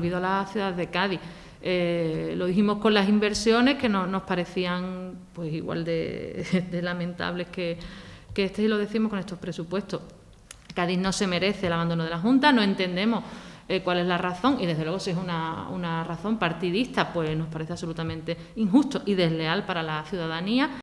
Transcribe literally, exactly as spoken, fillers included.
Olvido a la ciudad de Cádiz. Eh, lo dijimos con las inversiones que no, nos parecían pues igual de, de lamentables que, que este, y lo decimos con estos presupuestos. Cádiz no se merece el abandono de la Junta, no entendemos eh, cuál es la razón y desde luego si es una, una razón partidista pues nos parece absolutamente injusto y desleal para la ciudadanía.